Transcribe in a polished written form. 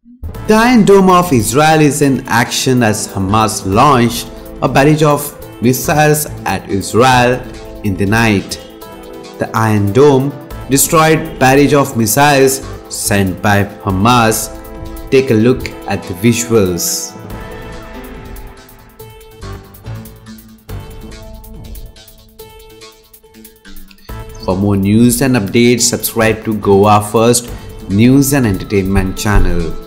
The Iron Dome of Israel is in action as Hamas launched a barrage of missiles at Israel in the night. The Iron Dome destroyed barrage of missiles sent by Hamas. Take a look at the visuals. For more news and updates, subscribe to Goa First News and Entertainment channel.